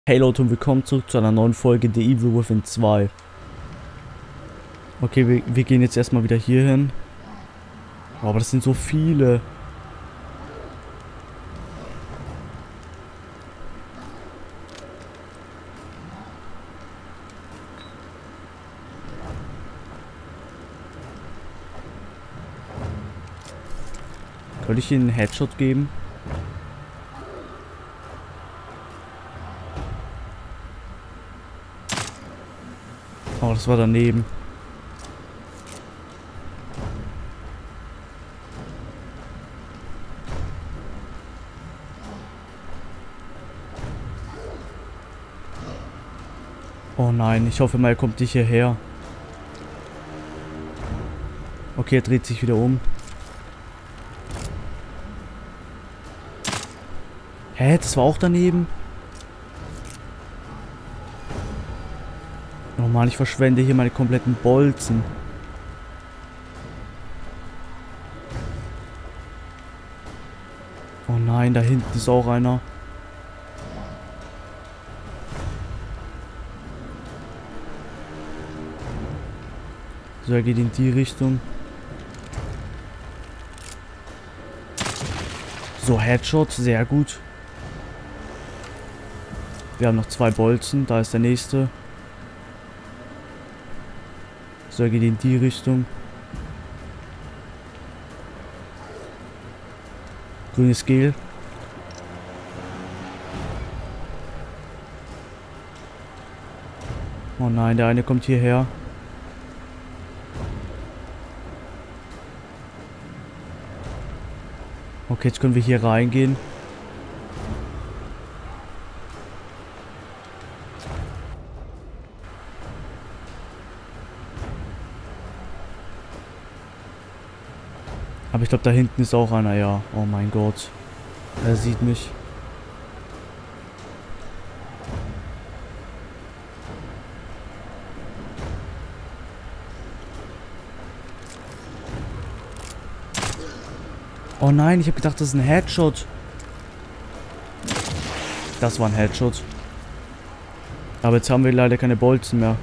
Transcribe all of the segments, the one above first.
Hey Leute und willkommen zurück zu einer neuen Folge The Evil Within 2. Okay, wir gehen jetzt erstmal wieder hier hin. Oh, aber das sind so viele. Könnte ich ihnen einen Headshot geben? Oh, das war daneben. Oh nein, ich hoffe mal, er kommt nicht hierher. Okay, er dreht sich wieder um. Hä, das war auch daneben? Oh Mann, ich verschwende hier meine kompletten Bolzen. Oh nein, da hinten ist auch einer. So, er geht in die Richtung. So, Headshot, sehr gut. Wir haben noch 2 Bolzen, da ist der nächste. So, er geht in die Richtung. Grünes Gel. Oh nein, der eine kommt hierher. Okay, jetzt können wir hier reingehen. Aber ich glaube, da hinten ist auch einer, ja. Oh mein Gott. Er sieht mich. Oh nein, ich habe gedacht, das ist ein Headshot. Das war ein Headshot. Aber jetzt haben wir leider keine Bolzen mehr.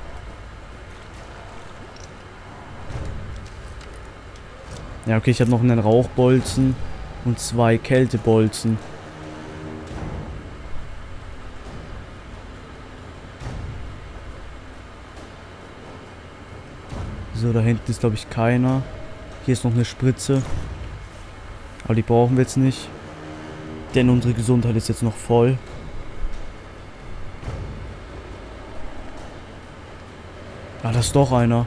Ja, okay, ich habe noch einen Rauchbolzen und 2 Kältebolzen. So, da hinten ist, glaube ich, keiner. Hier ist noch eine Spritze. Aber die brauchen wir jetzt nicht. Denn unsere Gesundheit ist jetzt noch voll. Ah, da ist doch einer.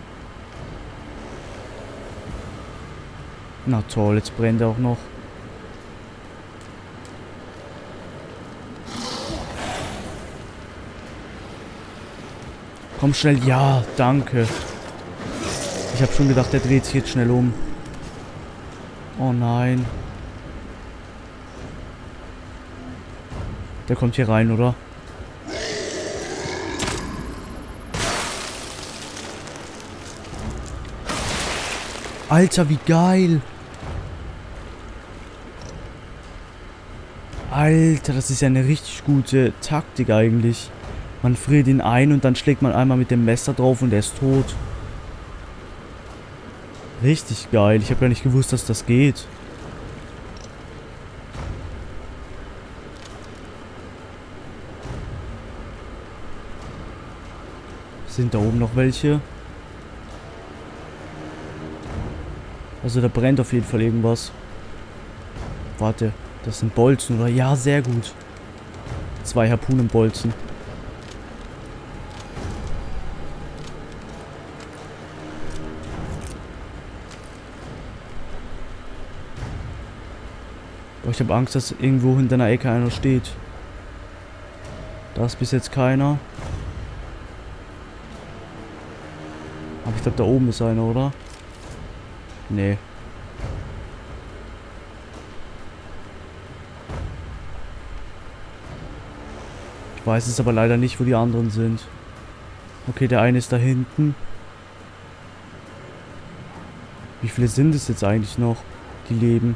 Na toll, jetzt brennt er auch noch. Komm schnell, ja, danke. Ich habe schon gedacht, der dreht sich jetzt schnell um. Oh nein. Der kommt hier rein, oder? Alter, wie geil. Alter, das ist ja eine richtig gute Taktik eigentlich. Man friert ihn ein und dann schlägt man einmal mit dem Messer drauf und er ist tot. Richtig geil. Ich habe gar nicht gewusst, dass das geht. Sind da oben noch welche? Also da brennt auf jeden Fall irgendwas. Warte, das sind Bolzen, oder? Ja, sehr gut. 2 Harpunenbolzen. Aber ich habe Angst, dass irgendwo hinter einer Ecke einer steht. Da ist bis jetzt keiner. Aber ich glaube, da oben ist einer, oder? Nee. Ich weiß es aber leider nicht, wo die anderen sind. Okay, der eine ist da hinten. Wie viele sind es jetzt eigentlich noch, die leben?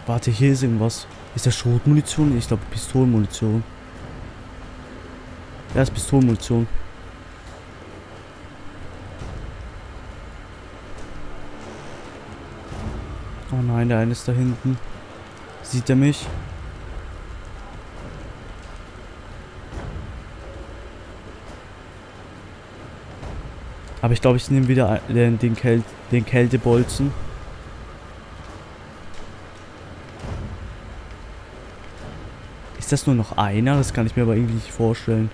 Warte, hier ist irgendwas. Ist das Schrotmunition? Ich glaube Pistolenmunition. Ja, ist Pistolenmunition. Oh nein, der eine ist da hinten. Sieht er mich? Aber ich glaube, ich nehme wieder den Kältebolzen. Ist das nur noch einer? Das kann ich mir aber irgendwie nicht vorstellen.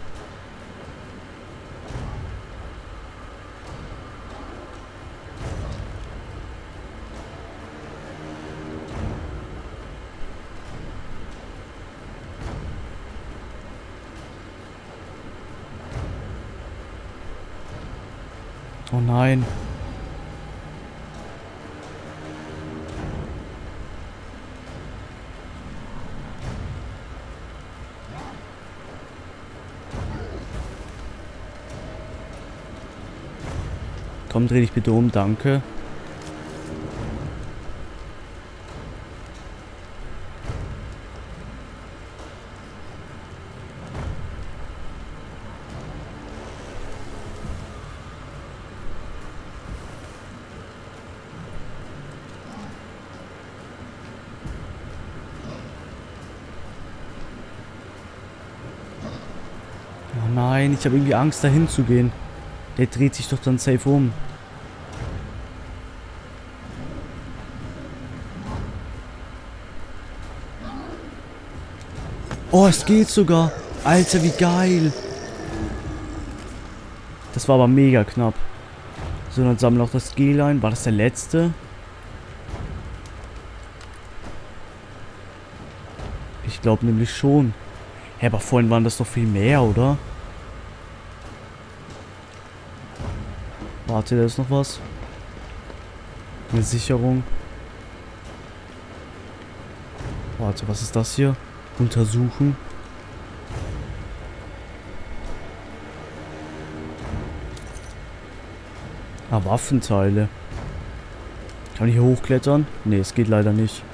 Oh nein. Komm, dreh dich bitte um, danke. Oh nein, ich habe irgendwie Angst, dahin zu gehen. Der dreht sich doch dann safe um. Oh, es geht sogar. Alter, wie geil. Das war aber mega knapp. So, dann sammeln wir auch das Gel ein. War das der letzte? Ich glaube nämlich schon. Hä, aber vorhin waren das doch viel mehr, oder? Warte, da ist noch was. Eine Sicherung. Warte, was ist das hier? Untersuchen. Ah, Waffenteile. Kann ich hier hochklettern? Ne, es geht leider nicht.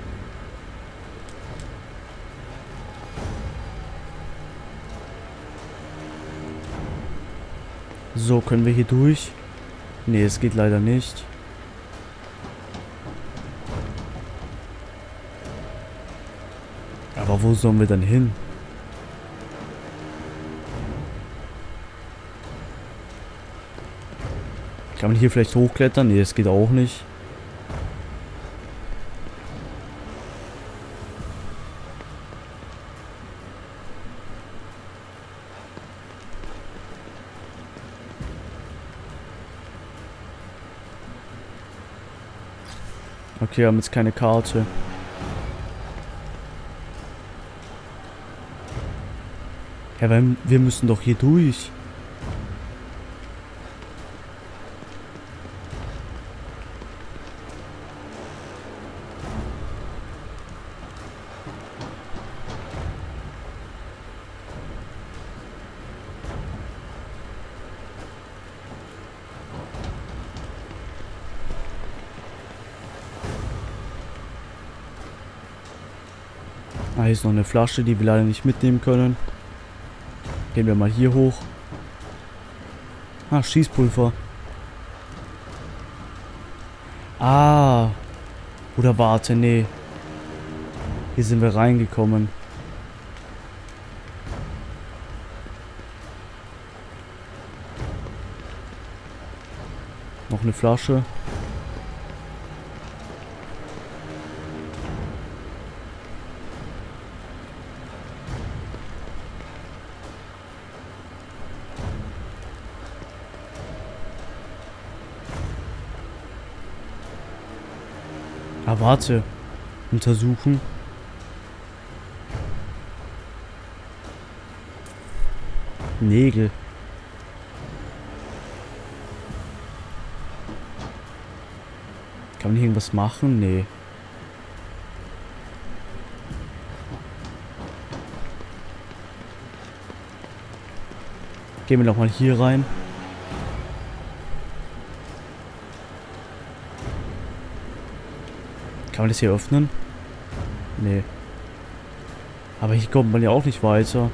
So, können wir hier durch? Ne, es geht leider nicht. Aber wo sollen wir dann hin? Kann man hier vielleicht hochklettern? Ne, es geht auch nicht. Okay, wir haben jetzt keine Karte. Ja, weil wir müssen doch hier durch. Ah, hier ist noch eine Flasche, die wir leider nicht mitnehmen können. Gehen wir mal hier hoch. Ah, Schießpulver. Ah. Oder warte, nee. Hier sind wir reingekommen. Noch eine Flasche. Ah, warte. Untersuchen. Nägel. Kann man hier irgendwas machen? Nee. Gehen wir noch mal hier rein. Kann man das hier öffnen? Nee. Aber hier kommt man ja auch nicht weiter.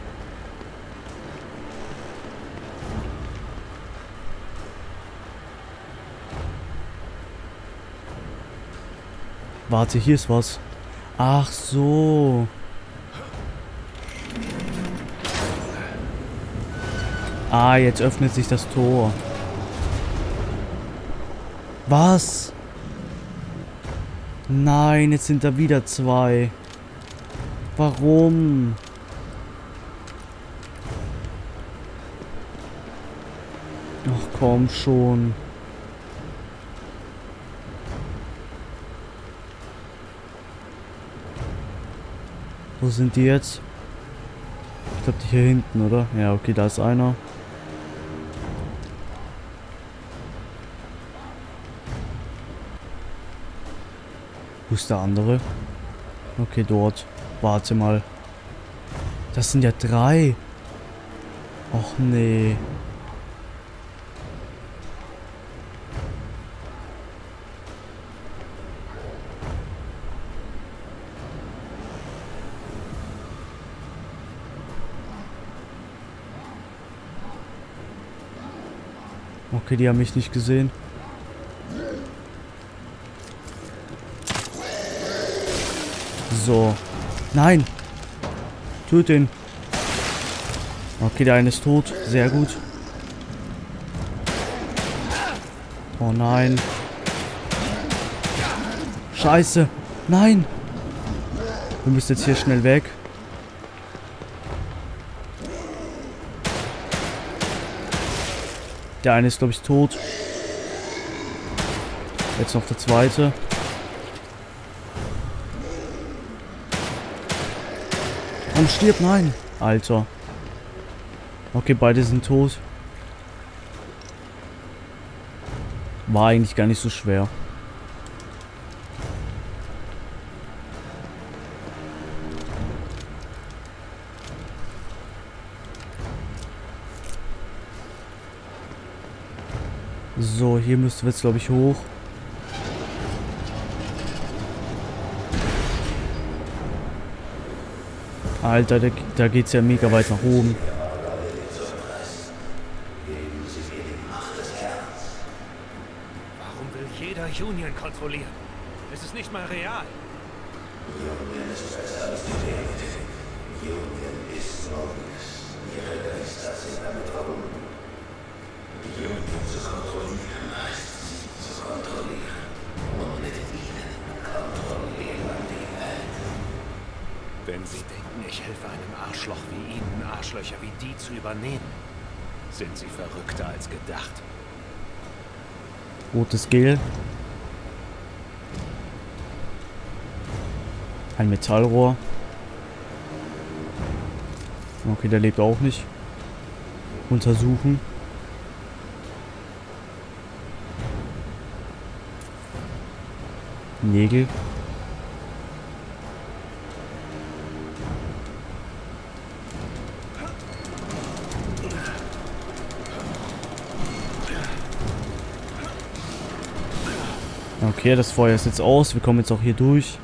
Warte, hier ist was. Ach so. Ah, jetzt öffnet sich das Tor. Was? Nein, jetzt sind da wieder zwei. Warum? Ach komm schon. Wo sind die jetzt? Ich glaube, die hier hinten, oder? Ja, okay, da ist einer. Wo ist der andere? Okay, dort. Warte mal. Das sind ja 3. Och nee. Okay, die haben mich nicht gesehen. So. Nein! Tut ihn. Okay, der eine ist tot. Sehr gut. Oh nein. Scheiße. Nein! Wir müssen jetzt hier schnell weg. Der eine ist, glaube ich, tot. Jetzt noch der zweite. Und stirbt, nein. Alter. Okay, beide sind tot. War eigentlich gar nicht so schwer. So, hier müssten wir jetzt, glaube ich, hoch. Alter, da geht's ja mega weit nach oben. Warum will jeder Union kontrollieren? Es ist nicht mal real. Union ist besser als die Realität. Union ist Morgens. Ihre Geister sind damit verbunden. Union zu kontrollieren heißt sie zu kontrollieren. Und mit ihnen kontrolliert man die Welt. Wenn Sie denken, ich helfe einem Arschloch wie Ihnen, Arschlöcher wie die zu übernehmen, sind Sie verrückter als gedacht. Rotes Gel. Ein Metallrohr. Okay, der lebt auch nicht. Untersuchen. Nägel. Okay, das Feuer ist jetzt aus. Wir kommen jetzt auch hier durch.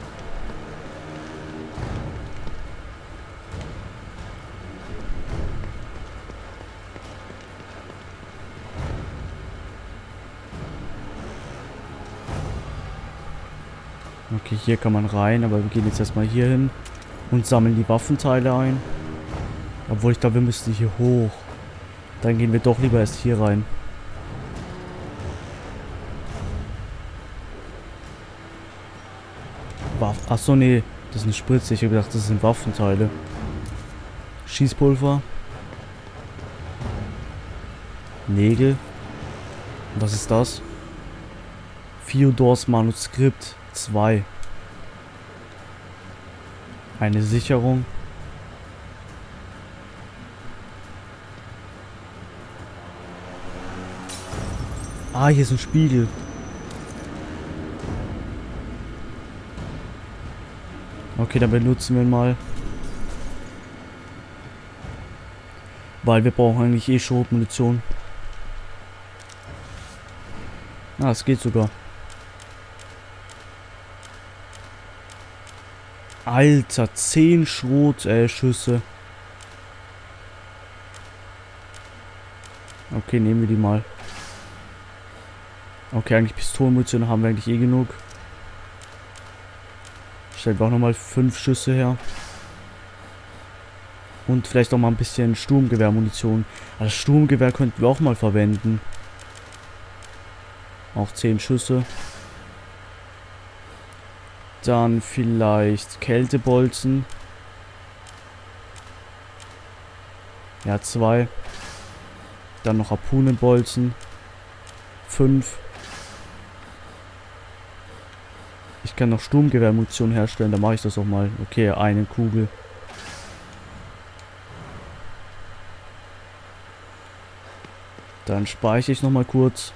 Okay, hier kann man rein, aber wir gehen jetzt erstmal hier hin und sammeln die Waffenteile ein. Obwohl ich glaube, wir müssen hier hoch. Dann gehen wir doch lieber erst hier rein. Achso, nee, das ist eine Spritze. Ich habe gedacht, das sind Waffenteile. Schießpulver. Nägel. Was ist das? Fyodors Manuskript 2. Eine Sicherung. Ah, hier ist ein Spiegel. Okay, dann benutzen wir ihn mal. Weil wir brauchen eigentlich eh Schrotmunition. Ah, es geht sogar. Alter, 10 Schrot, Okay, nehmen wir die mal. Okay, eigentlich Pistolenmunition haben wir eigentlich eh genug. Stellen wir auch nochmal 5 Schüsse her. Und vielleicht auch mal ein bisschen Sturmgewehrmunition. Also das Sturmgewehr könnten wir auch mal verwenden. Auch 10 Schüsse. Dann vielleicht Kältebolzen. Ja, 2. Dann noch Harpunenbolzen. 5. Ich kann noch Sturmgewehrmunition herstellen, dann mache ich das auch mal. Okay, eine Kugel. Dann speichere ich nochmal kurz.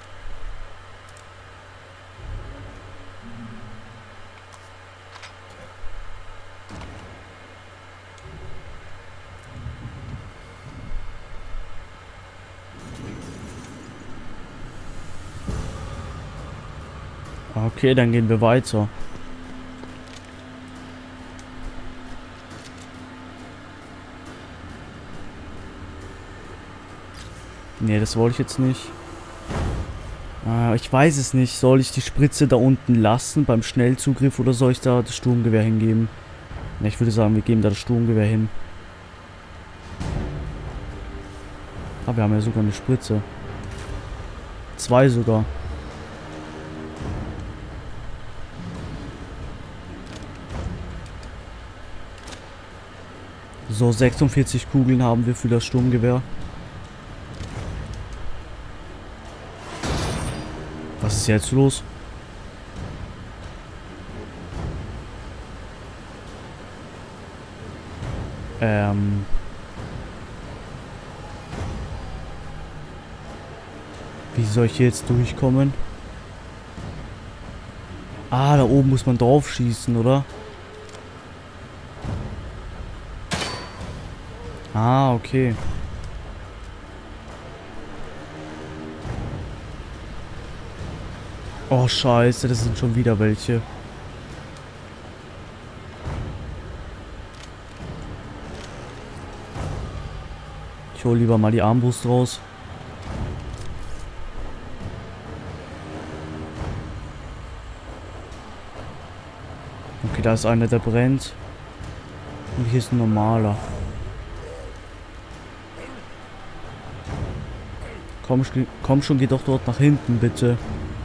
Okay, dann gehen wir weiter. Nee, das wollte ich jetzt nicht. Ich weiß es nicht. Soll ich die Spritze da unten lassen beim Schnellzugriff oder soll ich da das Sturmgewehr hingeben? Ja, ich würde sagen, wir geben da das Sturmgewehr hin. Ah, wir haben ja sogar eine Spritze. 2 sogar. So, 46 Kugeln haben wir für das Sturmgewehr. Was ist jetzt los? Wie soll ich hier jetzt durchkommen? Ah, da oben muss man drauf schießen, oder? Ah, okay. Oh, scheiße, das sind schon wieder welche. Ich hole lieber mal die Armbrust raus. Okay, da ist einer, der brennt. Und hier ist ein normaler. Komm schon, geh doch dort nach hinten, bitte.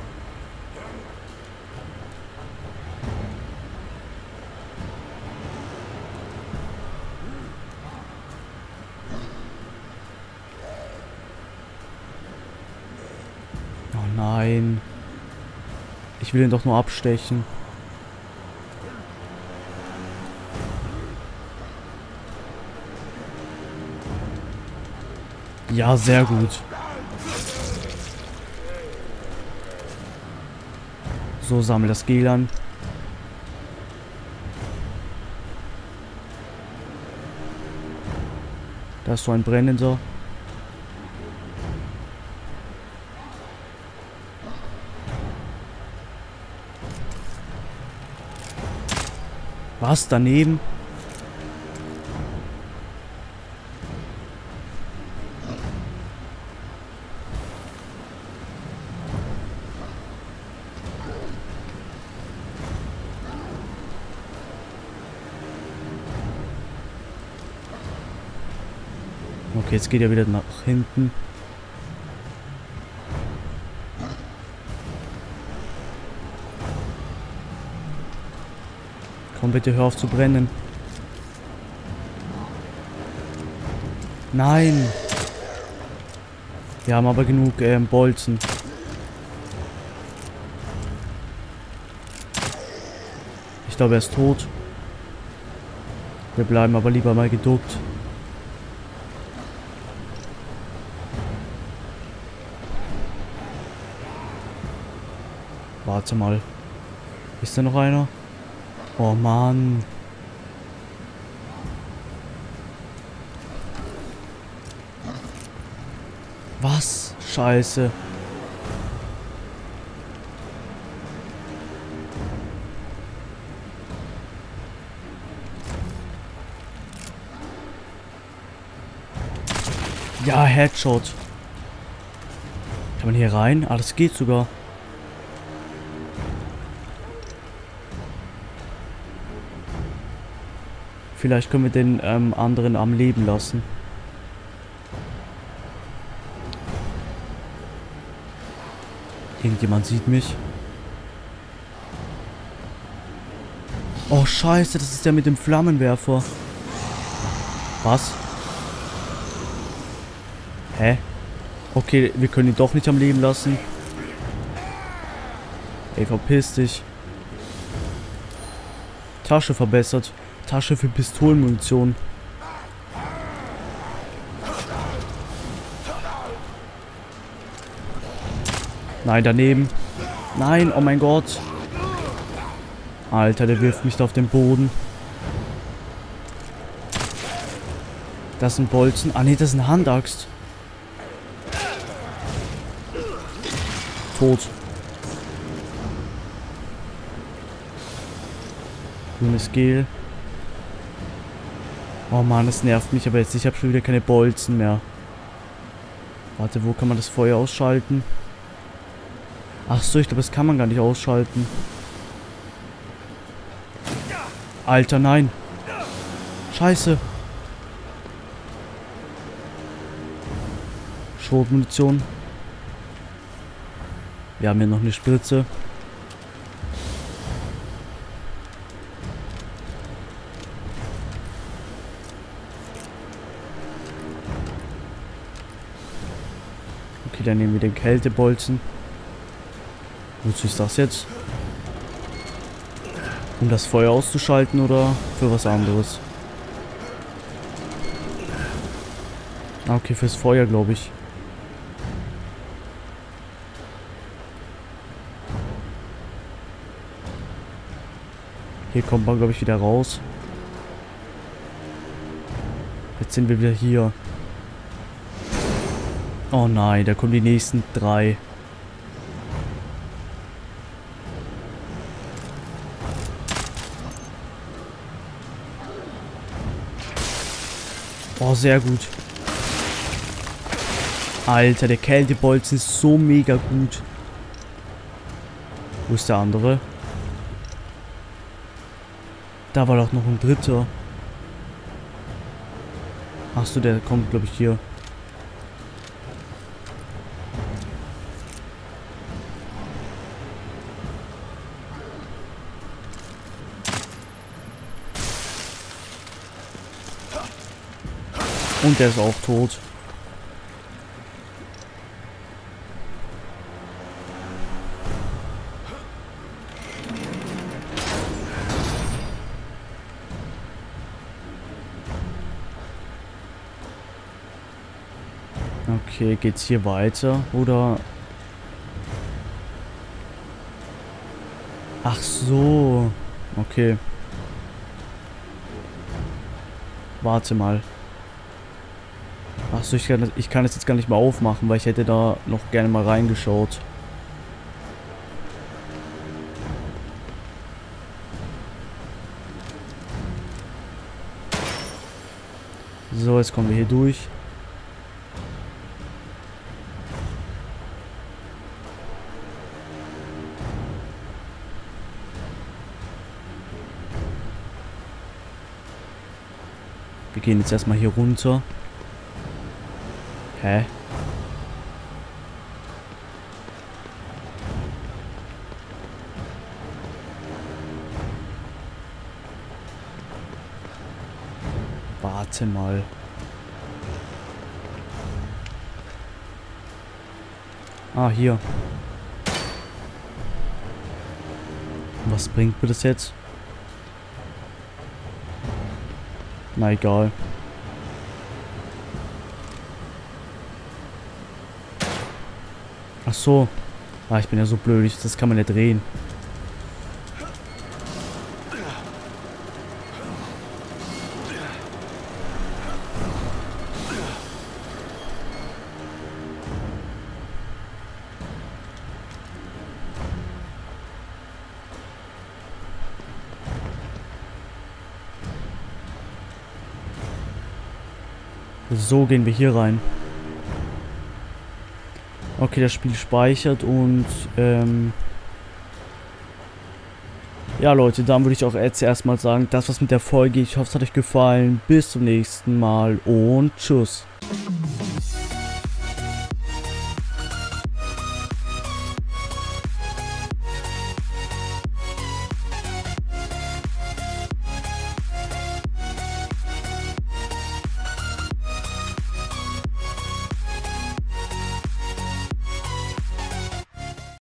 Oh nein. Ich will ihn doch nur abstechen. Ja, sehr gut. So, sammel das Gel an. Da ist so ein brennender. Was? Daneben? Okay, jetzt geht er wieder nach hinten. Komm bitte, hör auf zu brennen. Nein. Wir haben aber genug Bolzen. Ich glaube, er ist tot. Wir bleiben aber lieber mal geduckt. Warte mal. Ist da noch einer? Oh Mann. Was? Scheiße. Ja, Headshot. Kann man hier rein? Ah, das geht sogar. Vielleicht können wir den anderen am Leben lassen. Irgendjemand sieht mich. Oh, scheiße, das ist der mit dem Flammenwerfer. Was? Hä? Okay, wir können ihn doch nicht am Leben lassen. Ey, verpiss dich. Tasche verbessert. Tasche für Pistolenmunition. Nein, daneben. Nein, oh mein Gott. Alter, der wirft mich da auf den Boden. Das ist ein Bolzen. Ah ne, das ist eine Handaxt. Tot. Grünes Gel. Oh Mann, das nervt mich aber jetzt. Ich habe schon wieder keine Bolzen mehr. Warte, wo kann man das Feuer ausschalten? Ach so, ich glaube, das kann man gar nicht ausschalten. Alter, nein. Scheiße. Schrotmunition. Wir haben hier noch eine Spritze. Okay, dann nehmen wir den Kältebolzen. Wozu ist das jetzt? Um das Feuer auszuschalten oder für was anderes? Ah, okay, fürs Feuer, glaube ich. Hier kommt man, glaube ich, wieder raus. Jetzt sind wir wieder hier. Oh nein, da kommen die nächsten 3. Oh, sehr gut. Alter, der Kältebolzen ist so mega gut. Wo ist der andere? Da war doch noch ein dritter. Achso, der kommt, glaube ich, hier. Und der ist auch tot. Okay, geht's hier weiter? Oder... Ach so. Okay. Warte mal. Achso, ich kann das jetzt gar nicht mal aufmachen, weil ich hätte da noch gerne mal reingeschaut. So, jetzt kommen wir hier durch. Wir gehen jetzt erstmal hier runter. Hä? Warte mal. Ah, hier. Was bringt mir das jetzt? Na egal. Ach so. Ah, ich bin ja so blöd. Das kann man ja drehen. So gehen wir hier rein. Okay, das Spiel speichert und, ja, Leute, dann würde ich auch jetzt erstmal sagen, das war's mit der Folge. Ich hoffe, es hat euch gefallen. Bis zum nächsten Mal und tschüss.